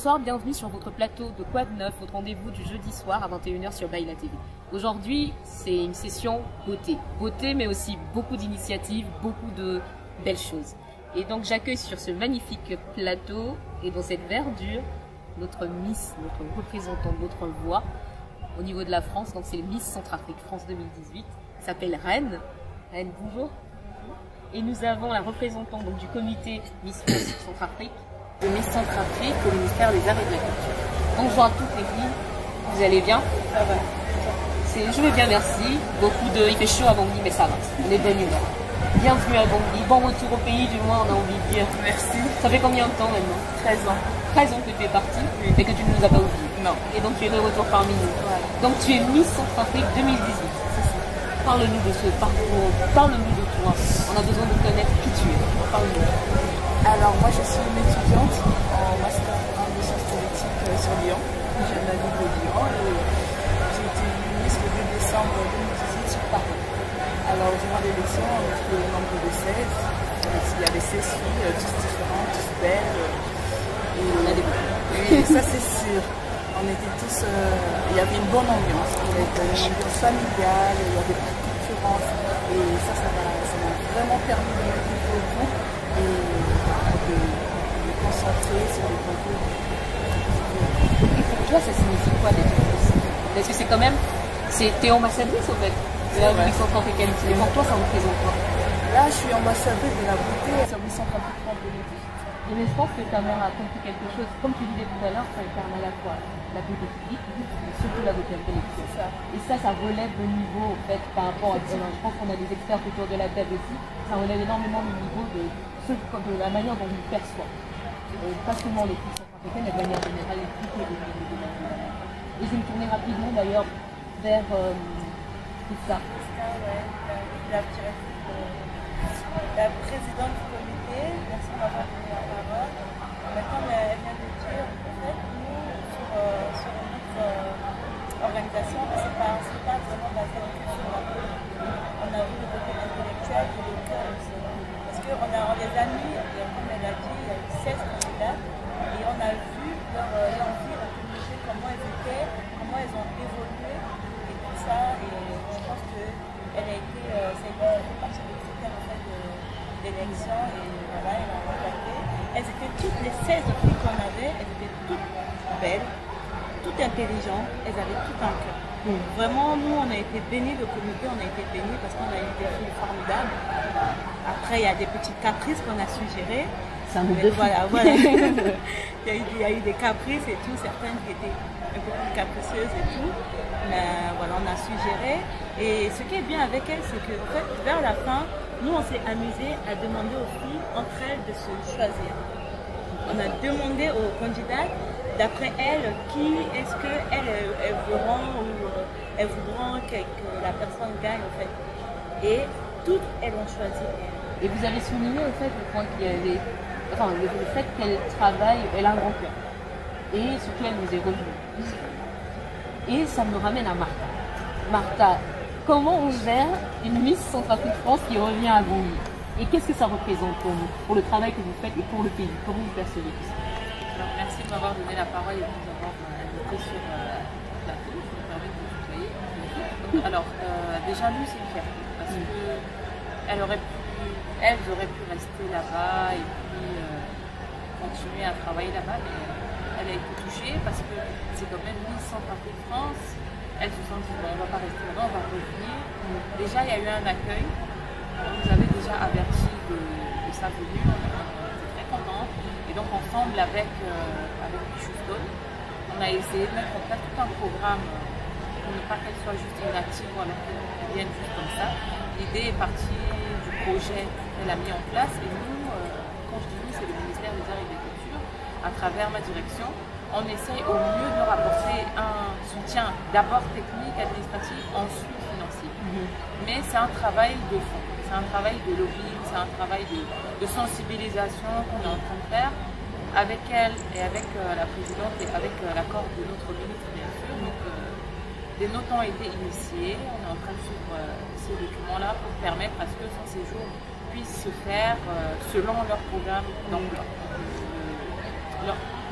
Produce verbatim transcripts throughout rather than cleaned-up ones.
Bonsoir, bienvenue sur votre plateau de Quoi de neuf, votre rendez-vous du jeudi soir à vingt et une heures sur Baila T V. Aujourd'hui, c'est une session beauté. Beauté, mais aussi beaucoup d'initiatives, beaucoup de belles choses. Et donc j'accueille sur ce magnifique plateau et dans cette verdure notre Miss, notre représentante, notre voix au niveau de la France. Donc c'est le Miss Centrafrique France deux mille dix-huit. Elle s'appelle Reine. Reine, bonjour. Et nous avons la représentante donc, du comité Miss France Centrafrique, de Miss Centrafrique au ministère des Arts et de la Culture. Bonjour à toutes les filles. Vous allez bien? Ça va. Je vais bien, merci. Beaucoup de... Il fait chaud à Bangui, mais ça va. On est de bonne humeur. Bienvenue à Bangui. Bon retour au pays, du moins, on a envie de dire. Merci. Ça fait combien de temps maintenant? treize ans. treize ans que tu es partie, oui. Et que tu ne nous as pas oubliés. Non. Et donc tu es de retour parmi nous. Voilà. Donc tu es Miss Centrafrique deux mille dix-huit. Parle-nous de ce parcours, parle-nous de toi. On a besoin de connaître qui tu es. Parle-nous. Alors moi je suis une étudiante en master en sciences politiques sur Lyon. Je viens de la ville de Lyon et j'ai été Miss le deux décembre deux mille dix-huit sur Paris. Alors durant l'élection on était au nombre de seize. Il y avait seize filles, toutes différentes, toutes belles. Et on a des et ça c'est sûr. On était tous, euh, il y avait une bonne ambiance, il y avait une ambiance familiale, il y avait beaucoup de concurrence et ça, ça m'a vraiment permis de mettre au groupe et de me concentrer sur les concours. Et pour toi, ça signifie quoi d'être Miss? Parce que c'est quand même, c'est t'es ambassadrice au fait de la Miss Centrafricaine. Et pour toi, ça représente quoi? Là, je suis ambassadrice de la beauté sur Miss Centrafrique France deux mille dix-huit. Mais je pense que ta mère a compris quelque chose. Comme tu disais tout à l'heure, ça incarne à la fois la beauté physique, mais surtout la beauté intellectuelle. Ça. Et ça, ça relève le niveau, en fait, par rapport à... Je pense qu'on a des experts autour de la table aussi. Ça relève énormément le niveau de, ce, de la manière dont ils perçoivent. Euh, pas seulement les filles centrafricaines, mais de manière générale, les filles et les filles. Et je vais me tourner rapidement, d'ailleurs, vers... Euh, tout ça. Ça, ouais. La, la, la présidente du comité, merci de m'avoir donné la parole. Maintenant, elle vient de dire, en fait, nous, sur, euh, sur notre euh, organisation, ce n'est pas, pas vraiment basé sur la beauté. On a vu le côté intellectuel et le cœur aussi. Parce qu'on on les a mis, et comme elle a dit, il y a eu seize candidats, et on a vu leur, leur vie, leur communauté, comment elles étaient, comment elles ont évolué, et tout ça. Et je pense qu'elle a été, euh, ça a été fait partie de critères en fait, de l'élection, et voilà, elle a remporté. Elles étaient toutes les seize filles qu'on avait, elles étaient toutes belles, toutes intelligentes, elles avaient tout un cœur. Mm. Vraiment, nous, on a été bénis, le comité, on a été bénis parce qu'on a eu des filles formidables. Après, il y a des petites caprices qu'on a suggérées. Ça me voilà, voilà. il, y a eu, il y a eu des caprices et tout, certaines qui étaient un peu plus capricieuses et tout. Mais voilà, on a suggéré. Et ce qui est bien avec elles, c'est que en fait, vers la fin, nous, on s'est amusé à demander aux filles, entre elles, de se choisir. On a demandé aux candidates, d'après elles, qui est-ce qu'elles elles voudront, ou elles voudront que, que la personne gagne, en fait. Et toutes, elles ont choisi elles. Et vous avez souligné, au fait, le point qu'il y avait, enfin, le, le fait qu'elle travaille, elle a un grand cœur. Et surtout, elle nous est revenue. Et ça me ramène à Martha. Martha, comment on gère une Miss Centrafrique France qui revient à Bangui? Et qu'est-ce que ça représente pour vous, pour le travail que vous faites et pour le pays? Comment vous percevez tout ça? Alors, merci de m'avoir donné la parole et de nous avoir invité sur euh, le plateau. Je me permets de vous tutoyer. Alors, euh, déjà, nous, c'est une fierté parce mm. que elle aurait pu, elles auraient pu rester là-bas et puis euh, continuer à travailler là-bas, mais elle a été touchée parce que c'est quand même Miss Centrafrique France. Elles se sont dit, bon, on ne va pas rester là-bas, on va revenir. Mm. Déjà, il y a eu un accueil. On nous avait déjà averti de, de sa venue, on était très contents. Et donc ensemble avec, euh, avec Houston, on a essayé de mettre en place tout un programme pour ne pas qu'elle soit juste inactive ou alors qu'elle vienne juste comme ça. L'idée est partie du projet qu'elle a mis en place et nous, euh, quand je dis nous, c'est le ministère des Arts et de la Culture, à travers ma direction, on essaye au mieux de leur apporter un soutien d'abord technique, administratif, ensuite financier. Mm-hmm. Mais c'est un travail de fond. C'est un travail de lobbying, c'est un travail de, de sensibilisation qu'on est en train de faire avec elle et avec euh, la présidente et avec euh, l'accord de notre ministre, bien sûr. Donc, euh, des notes ont été initiées. On est en train de suivre euh, ces documents-là pour permettre à ce que son séjour puisse se faire euh, selon leur programme d'emploi. Euh, leur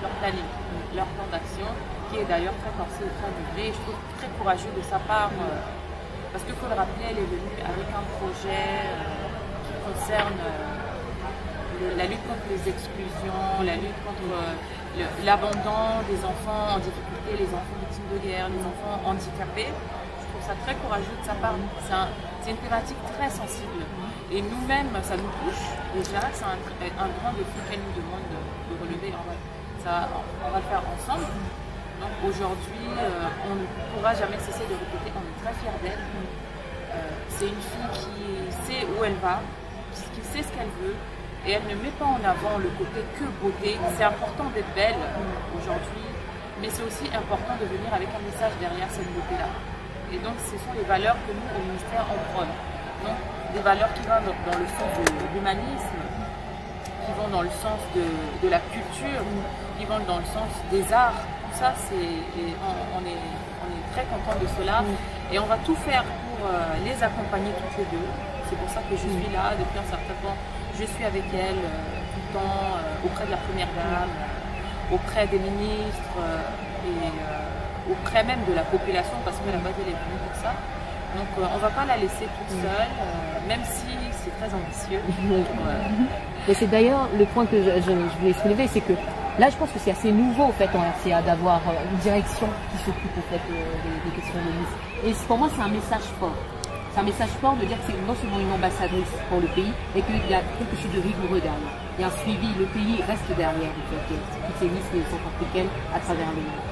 leur planning, leur plan d'action, qui est d'ailleurs très corsé et très doublé. Je trouve très courageux de sa part, euh, parce qu'il faut le rappeler, elle est venue avec un projet euh, qui concerne euh, le, la lutte contre les exclusions, la lutte contre euh, l'abandon des enfants en difficulté, les enfants victimes de guerre, les enfants handicapés. Je trouve ça très courageux de sa part. C'est un, une thématique très sensible. Et nous-mêmes, ça nous touche. Déjà, c'est un, un grand défi qu'elle nous demande de, de relever. On va, ça, on va le faire ensemble. Donc aujourd'hui, euh, on ne pourra jamais cesser de répéter. On est très fiers d'elle. Euh, c'est une fille qui sait où elle va, qui sait ce qu'elle veut. Et elle ne met pas en avant le côté que beauté. C'est important d'être belle aujourd'hui, mais c'est aussi important de venir avec un message derrière cette beauté-là. Et donc, ce sont les valeurs que nous, au ministère, on prône. Donc, des valeurs qui vont dans le sens de l'humanisme, qui vont dans le sens de, de la culture, qui vont dans le sens des arts. Tout ça, c'est, on, on, est, on est très content de cela. Et on va tout faire pour euh, les accompagner toutes les deux. C'est pour ça que je suis là depuis un certain temps. Je suis avec elle euh, tout le temps, euh, auprès de la Première Dame, euh, auprès des ministres euh, et euh, auprès même de la population, parce que la base elle est venue pour ça. Donc euh, on ne va pas la laisser toute seule, euh, même si c'est très ambitieux. Euh... Et c'est d'ailleurs le point que je, je, je voulais soulever, c'est que là je pense que c'est assez nouveau en fait en R C A d'avoir une direction qui s'occupe en fait des, des questions de Miss. Et pour moi c'est un message fort. C'est un message fort de dire que c'est non seulement une ambassadrice pour le pays, mais qu'il y a quelque chose de rigoureux derrière. Il y a un suivi, le pays reste derrière en fait, toutes ces Miss centrafricaines à travers le monde.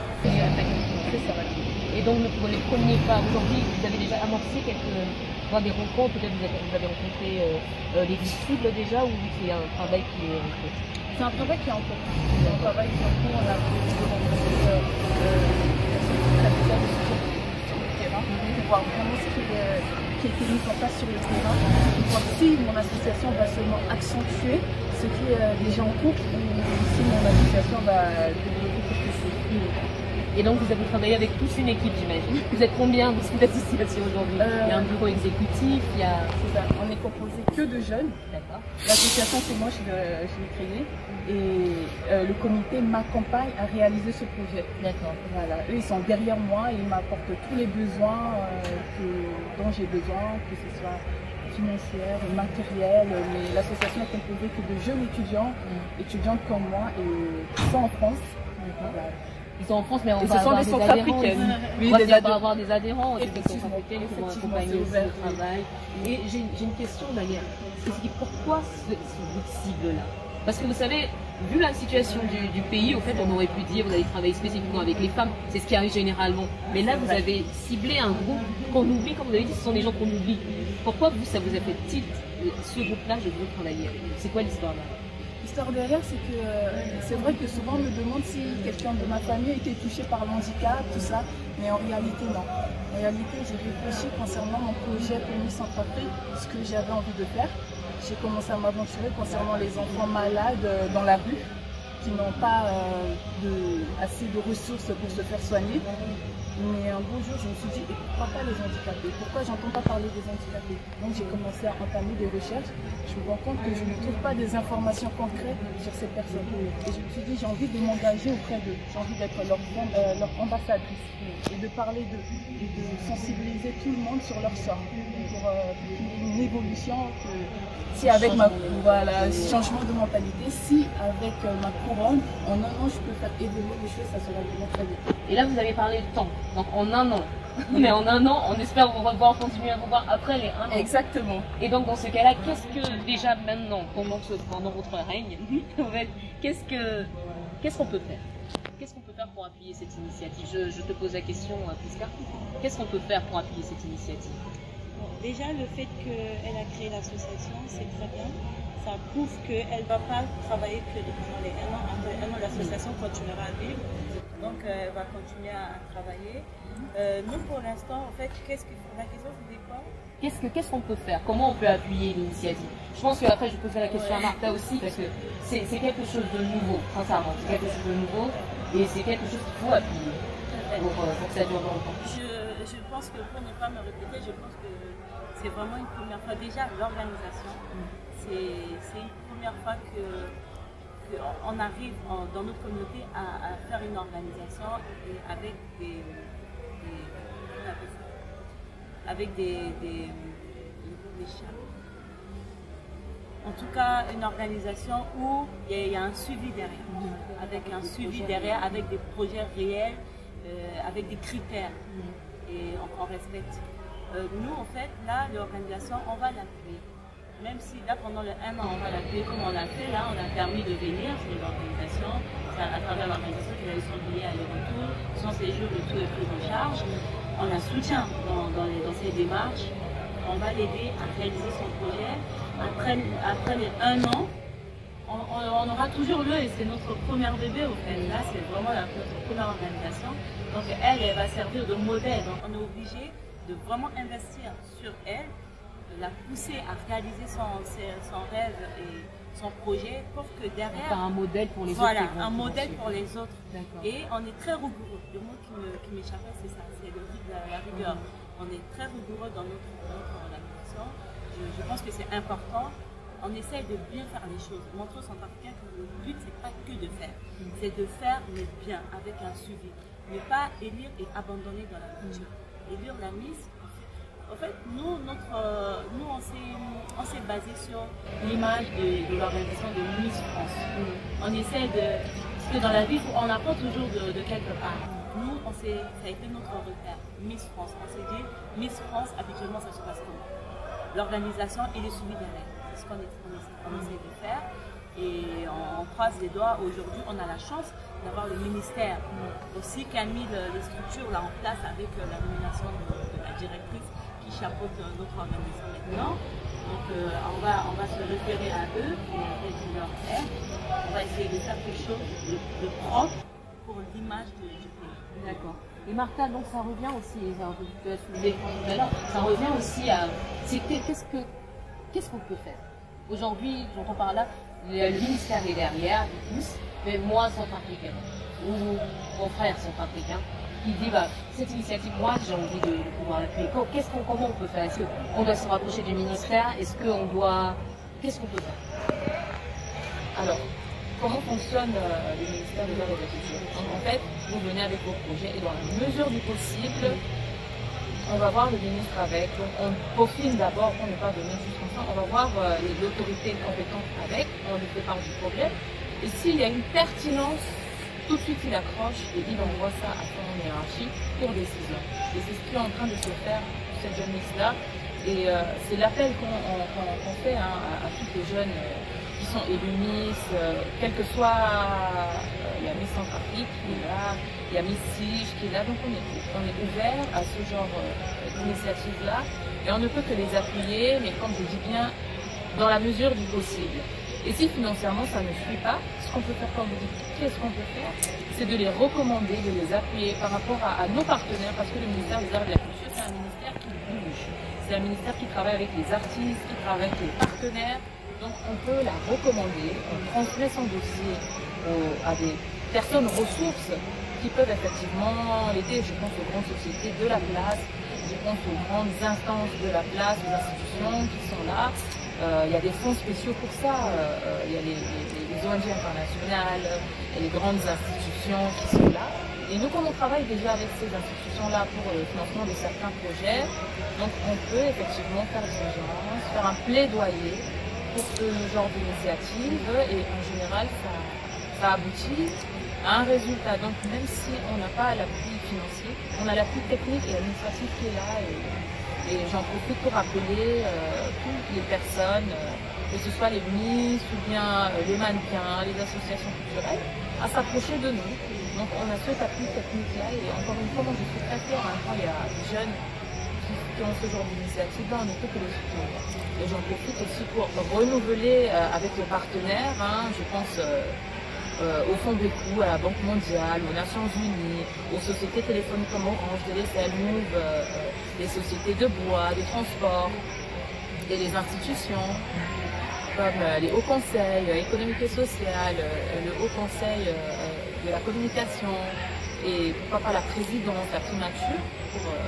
Et donc pour les premiers pas, aujourd'hui vous avez déjà amorcé quelques dans des rencontres, peut-être vous, vous avez rencontré euh, euh, les cibles déjà, ou c'est un travail qui est en cours? C'est un travail qui est en cours. C'est un travail qui est en cours. On a prévu de rencontrer euh, la plupart des sujets sur le terrain, pour voir vraiment ce qui est, qui a été mis en place sur le terrain, pour voir si mon association va seulement accentuer ce qui est euh, déjà en cours, ou si mon association va développer quelque chose. Et donc vous avez travaillé avec tous une équipe, j'imagine. Vous êtes combien dans cette association aujourd'hui? euh, Il y a un bureau exécutif, il y a... C'est ça, on est composé que de jeunes. D'accord. L'association, c'est moi, je l'ai créée. Et euh, le comité m'accompagne à réaliser ce projet. D'accord. Voilà, eux, ils sont derrière moi et ils m'apportent tous les besoins euh, que, dont j'ai besoin, que ce soit financière, matériel. Mais l'association est composée que de jeunes étudiants, mmh. étudiantes comme moi, et qui sont en France. Voilà. Ils sont en France, mais on et va ce sont avoir des des centrafricaines. Oui, on va adhérents. avoir des adhérents, des centrafricaines qui vont accompagner aussi le travail. Et j'ai une question d'ailleurs. Pourquoi ce, ce cible-là? Parce que vous savez, vu la situation du, du pays, au fait, on aurait pu dire vous allez travailler spécifiquement avec les femmes, c'est ce qui arrive généralement. Mais là, vous avez ciblé un groupe qu'on oublie, comme vous avez dit, ce sont des gens qu'on oublie. Pourquoi vous, ça vous a fait tilt, ce groupe-là, je veux travailler avec? C'est quoi l'histoire là? L'histoire derrière, c'est que euh, c'est vrai que souvent on me demande si quelqu'un de ma famille a été touché par le handicap, tout ça, mais en réalité non. En réalité, j'ai réfléchi concernant mon projet pour Miss Centrafrique, ce que j'avais envie de faire. J'ai commencé à m'aventurer concernant les enfants malades euh, dans la rue, qui n'ont pas euh, de, assez de ressources pour se faire soigner. Mais un beau jour, je me suis dit, et pourquoi pas les handicapés? Pourquoi j'entends pas parler des handicapés? Donc j'ai commencé à entamer des recherches. Je me rends compte que je ne trouve pas des informations concrètes sur ces personnes. Et je me suis dit, j'ai envie de m'engager auprès d'eux. J'ai envie d'être leur, euh, leur ambassadrice et de parler d'eux et de sensibiliser tout le monde sur leur sort pour euh, qu'il y ait une évolution. Que, si avec ma voilà, changement de mentalité, si avec euh, ma couronne, en un an, je peux faire évoluer les choses, ça sera vraiment très bien. Et là, vous avez parlé de temps. Donc en un an. Mais en un an, on espère vous revoir, continuer à vous voir après les un an. Exactement. Et donc dans ce cas-là, qu'est-ce que déjà maintenant, pendant, ce, pendant votre règne, en fait, qu'est-ce que qu'est-ce qu'on peut faire? Qu'est-ce qu'on peut faire pour appuyer cette initiative? je, je te pose la question, Prisca. Qu'est-ce qu'on peut faire pour appuyer cette initiative? Bon, déjà, le fait qu'elle a créé l'association, c'est très bien. Ça prouve qu'elle ne va pas travailler que pendant les un an. Après un an, l'association continuera à vivre. Donc, euh, elle va continuer à, à travailler. Euh, nous, pour l'instant, en fait, qu'est-ce que la question, c'était quoi? Qu'est-ce qu'on qu'est-ce qu'on peut faire? Comment on peut appuyer l'initiative? Je pense qu'après, je peux faire la question ouais. à Martha aussi, parce que c'est quelque chose de nouveau, sincèrement. C'est quelque chose de nouveau et c'est quelque chose qu'il faut appuyer pour, pour que ça dure longtemps. Je, je pense que, pour ne pas me répéter, je pense que c'est vraiment une première fois. Déjà, l'organisation, mm. c'est une première fois que qu'on arrive en, dans notre communauté à, à faire une organisation et avec des, des, comment on appelle ça? Avec des, des, des en tout cas une organisation où il y, y a un suivi derrière, mmh. avec un suivi derrière, avec des projets réels, euh, avec des critères mmh. et on, on respecte. Euh, nous en fait, là, l'organisation, on va l'appuyer. Même si là, pendant le un an, on va l'appuyer comme on l'a fait, là, on a permis de venir sur l'organisation, à travers l'organisation qui a eu son billet aller-retour, son séjour et tout est pris en charge. On la soutient dans, dans, les, dans ses démarches, on va l'aider à réaliser son projet. Après, après les un an, on, on, on aura toujours le, et c'est notre premier bébé au fait. Là, c'est vraiment la, notre première organisation. Donc elle, elle va servir de modèle. Donc on est obligé de vraiment investir sur elle, de la pousser à réaliser son, son rêve et son projet pour que derrière... Enfin, un modèle pour les voilà, autres. Voilà, un modèle pour les autres. Et on est très rigoureux. Le mot qui m'échappait, c'est ça, c'est la, la rigueur. Mm-hmm. On est très rigoureux dans notre, notre organisation. Je, je pense que c'est important. On essaye de bien faire les choses. Montrer aux Centrafricains que le but, c'est pas que de faire. Mm-hmm. C'est de faire le bien avec un suivi. Ne pas élire et abandonner dans la nature. Mm-hmm. Élire la mise. En fait, nous, notre, euh, nous on s'est basé sur l'image de, de l'organisation de Miss France. Mm. On essaie de... Parce que dans la vie, on apprend toujours de, de quelque part. Nous, on ça a été notre repère, Miss France. On s'est dit, Miss France, habituellement, ça se passe comment? L'organisation et les suivis derrière. C'est ce qu'on on essaie, on essaie de faire. Et on, on croise les doigts. Aujourd'hui, on a la chance d'avoir le ministère mm. aussi qui a mis le, les structures là en place avec euh, la nomination de, de la directrice qui chapeaute euh, notre organisation maintenant. Donc euh, on, va, on va se référer à eux et avec leur aide. On va essayer de faire quelque chose de, de propre pour l'image du pays. D'accord. Et Martha, donc ça revient aussi, tu as soulevé tout à l'heure, ça revient aussi à qu'est-ce que qu'est-ce qu'on peut faire. Aujourd'hui, j'entends par là, le ministère est derrière, il pousse, mais moi, centrafricain, ou mon frère centrafricain, qui dit bah, cette initiative, moi j'ai envie de, de pouvoir l'appuyer. Qu'est-ce qu'on, comment on peut faire? Est-ce qu'on doit se rapprocher du ministère? Est-ce qu'on doit. Qu'est-ce qu'on peut faire? Alors, comment fonctionne euh, le ministère de l'Agriculture? En fait, vous venez avec vos projets et dans la mesure du possible, on va voir le ministre avec. Donc, on peaufine d'abord, on n'est pas venu juste comme ça, on va voir euh, l'autorité compétente avec, on lui fait part du problème. Et s'il y a une pertinence, tout de suite il accroche et il envoie ça à son hiérarchie pour décision. Et c'est ce qui est en train de se faire pour cette jeune Miss-là. Et euh, c'est l'appel qu'on qu'on, qu'on fait hein, à, à toutes les jeunes euh, qui sont élues Miss, euh, quel que soit, euh, il y a Miss Centrafrique qui est là, il y a Miss Sige qui est là, donc on est, on est ouvert à ce genre euh, d'initiative-là. Et on ne peut que les appuyer, mais comme je dis bien, dans la mesure du possible. Et si financièrement ça ne suit pas, ce qu'on peut faire, comme vous dites, qu'est-ce qu'on peut faire? C'est de les recommander, de les appuyer par rapport à, à nos partenaires, parce que le ministère des Arts et de la Culture, c'est un ministère qui bouge. C'est un ministère qui travaille avec les artistes, qui travaille avec les partenaires. Donc on peut la recommander, on transmet son dossier aux, à des personnes ressources qui peuvent effectivement l'aider. Je pense aux grandes sociétés de la place, je pense aux grandes instances de la place, aux institutions qui sont là. Euh, il y a des fonds spéciaux pour ça, euh, il y a les, les, les O N G internationales, et les grandes institutions qui sont là. Et nous, comme on travaille déjà avec ces institutions-là pour le financement de certains projets, donc on peut effectivement faire diligence, faire un plaidoyer pour ce genre d'initiative et en général, ça, ça aboutit à un résultat. Donc même si on n'a pas l'appui financier, on a l'appui technique et administratif qui est là. Et, Et j'en profite pour appeler euh, toutes les personnes, euh, que ce soit les Miss ou bien euh, les mannequins, les associations culturelles, à s'approcher de nous. Donc on a ce appui technique-là et encore une fois, moi je suis très fière, hein, quand il y a des jeunes qui, qui ont ce genre d'initiative-là, on ne peut que les soutenir. Et j'en profite aussi pour renouveler euh, avec les partenaires, hein, je pense euh, euh, au Fonds Bécou, à la Banque mondiale, aux Nations Unies, aux sociétés téléphoniques comme Orange, D S L, Move, euh, les sociétés de bois, des transports, et les institutions, comme euh, les hauts conseils euh, économiques et social, euh, le haut conseil euh, de la communication, et pourquoi pas la présidence, la primature, pour euh,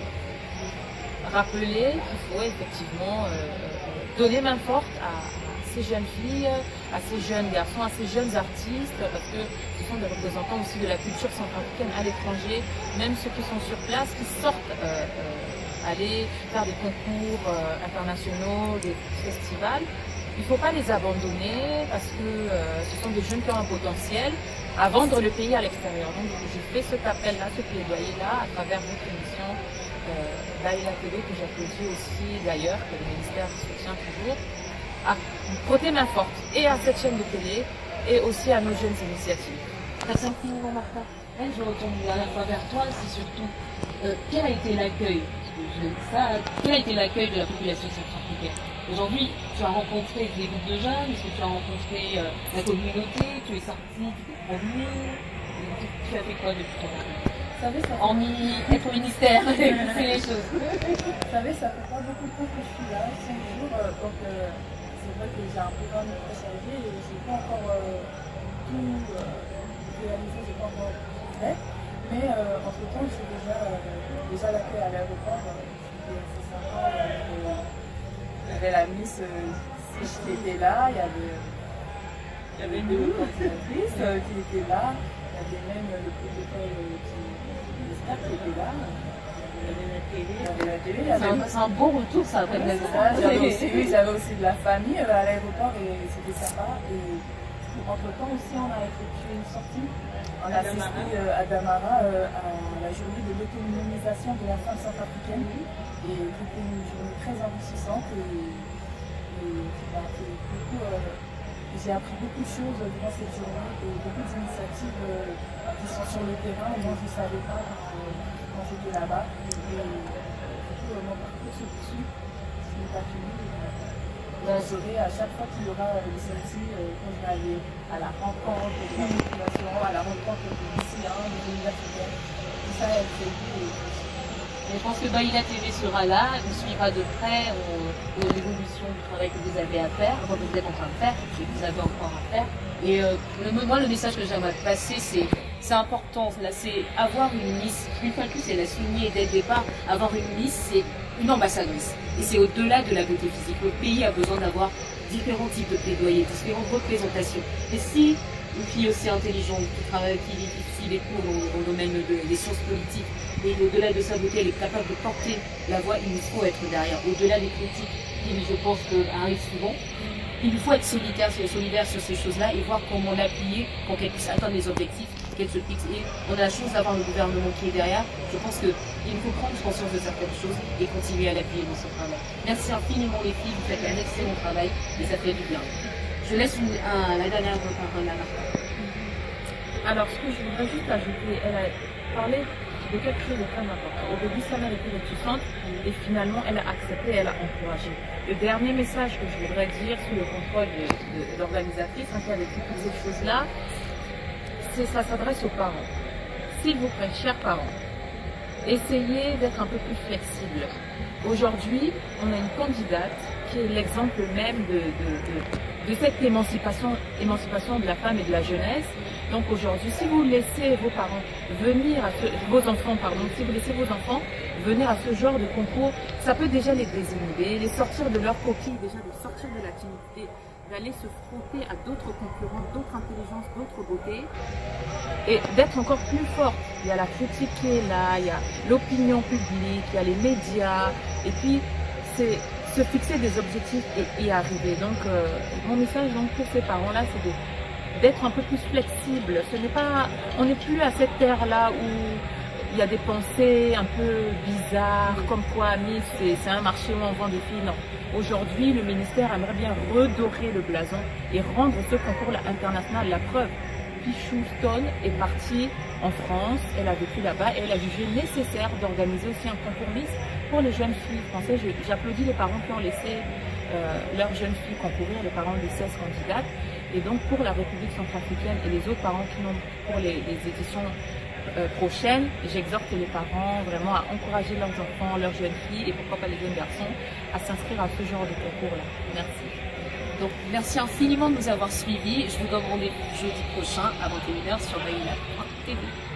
rappeler qu'il faut effectivement euh, donner main forte à, à ces jeunes filles, à ces jeunes garçons, à ces jeunes artistes, parce que ce sont des représentants aussi de la culture centrafricaine à l'étranger, même ceux qui sont sur place, qui sortent euh, euh, aller faire des concours euh, internationaux, des festivals. Il ne faut pas les abandonner parce que euh, ce sont des jeunes qui ont un potentiel à vendre le pays à l'extérieur. Donc je fais cet appel-là, ce plaidoyer-là, à travers votre émission euh, Baïla T V, que j'applaudis aussi d'ailleurs, que le ministère soutient toujours, à prêter main forte et à cette chaîne de télé et aussi à nos jeunes initiatives. Merci infiniment, Martha. Je retourne la dernière fois vers toi, c'est surtout euh, quel a été l'accueil ça, quel a été l'accueil de la population centrafricaine? Aujourd'hui, tu as rencontré des groupes de jeunes, est-ce que tu as rencontré euh, la communauté, tu es sorti, tu t'es promené, tu as fait quoi depuis ton arrivée? Vous savez, ça fait... Hormis être au ministère, c'est les choses. Vous savez, ça fait pas beaucoup de temps que je suis là, cinq jours, euh, donc euh, c'est vrai que j'ai un programme très chargé et je n'ai pas encore euh, tout euh, réalisé, je n'ai pas encore tout fait. Mais euh, entre temps, j'ai déjà, euh, déjà l'accueil à l'aéroport, euh, c'était assez sympa. Euh, il y avait la Miss euh, Sich qui était là, il y avait, il y avait deux coordinatrices euh, qui étaient là, il y avait même le protocole euh, qui, qui était là. Il y avait la télé, il y avait la télé. C'est un, un beau retour, ça, après de la J'avais aussi, oui, j'avais aussi de la famille euh, à l'aéroport et c'était sympa. Et entre temps aussi, on a effectué une sortie. On a assisté euh, à Damara euh, à la journée de l'autonomisation de la femme centrafricaine. Et c'était une journée très enrichissante et, et qui m'a fait beaucoup. Euh, j'ai appris beaucoup de choses durant cette journée et beaucoup d'initiatives euh, qui sont sur le terrain. Et moi, je ne savais pas quand, quand j'étais là-bas. Et du coup, mon parcours se poursuit, ce n'est pas fini. Vous saurez à chaque fois qu'il y aura des sorties, euh, quand je vais aller à la rencontre de la population, à la rencontre des lycéens, des universitaires, tout ça est prévu. Je pense que Baïla T V sera là, on suivra de près euh, l'évolution du travail que vous avez à faire, que vous êtes en train de faire, que vous avez encore à faire. Et euh, le, moi, le message que j'aimerais passer, c'est c'est important, là, c'est avoir une Miss, une fois de plus, c'est la souligner dès le départ, avoir une Miss, c'est une ambassadrice. Et c'est au-delà de la beauté physique. Le pays a besoin d'avoir différents types de plaidoyers, différentes représentations. Et si une fille aussi intelligente, qui travaille, qui vit ici les cours dans, dans le domaine de, des sciences politiques, et au-delà de sa beauté, elle est capable de porter la voix, il nous faut être derrière. Au-delà des critiques qui, je pense, arrivent souvent, il faut être solidaire, solidaire sur ces choses-là et voir comment l'appuyer pour qu'elle puisse atteindre les objectifs qu'elle se fixe. Et on a la chance d'avoir le gouvernement qui est derrière. Je pense qu'il faut prendre conscience de certaines choses et continuer à l'appuyer dans son travail. Merci infiniment les filles, vous faites un excellent travail et ça fait du bien. Je laisse une, un, la dernière parole à Martha. Alors, ce que je voudrais juste ajouter, elle a parlé de quelque chose de très important. Au début, sa mère était réticente et finalement, elle a accepté, elle a encouragé. Le dernier message que je voudrais dire sous le contrôle de, de, de l'organisatrice, hein, qui avait fait toutes ces choses-là, c'est ça s'adresse aux parents. S'il vous plaît, chers parents, essayez d'être un peu plus flexibles. Aujourd'hui, on a une candidate qui est l'exemple même de, de, de, de cette émancipation, émancipation de la femme et de la jeunesse. Donc aujourd'hui, si vous laissez vos parents venir, à ce, vos enfants, pardon, si vous laissez vos enfants venir à ce genre de concours, ça peut déjà les désinhiber, les sortir de leur coquille, déjà de sortir de la timidité, d'aller se frotter à d'autres concurrents, d'autres intelligences, d'autres beautés, et d'être encore plus forte. Il y a la critique qui est là, il y a l'opinion publique, il y a les médias, et puis c'est se fixer des objectifs et y arriver. Donc euh, mon message donc pour ces parents-là, c'est de d'être un peu plus flexible. Ce n'est pas, on n'est plus à cette ère-là où il y a des pensées un peu bizarres, comme quoi Miss, c'est un marché où on vend des filles. Non. Aujourd'hui, le ministère aimerait bien redorer le blason et rendre ce concours international la preuve. Pichou Stone est partie en France, elle a vécu là-bas et elle a jugé nécessaire d'organiser aussi un concours Miss pour les jeunes filles françaises. J'applaudis les parents qui ont laissé euh, leurs jeunes filles concourir, les parents des seize candidates. Et donc pour la République centrafricaine et les autres parents qui n'ont pour les, les éditions euh, prochaines, j'exhorte les parents vraiment à encourager leurs enfants, leurs jeunes filles et pourquoi pas les jeunes garçons à s'inscrire à ce genre de concours-là. Merci. Donc merci infiniment de nous avoir suivis. Je vous donne rendez-vous jeudi prochain à vingt et une heures sur Baïla T V.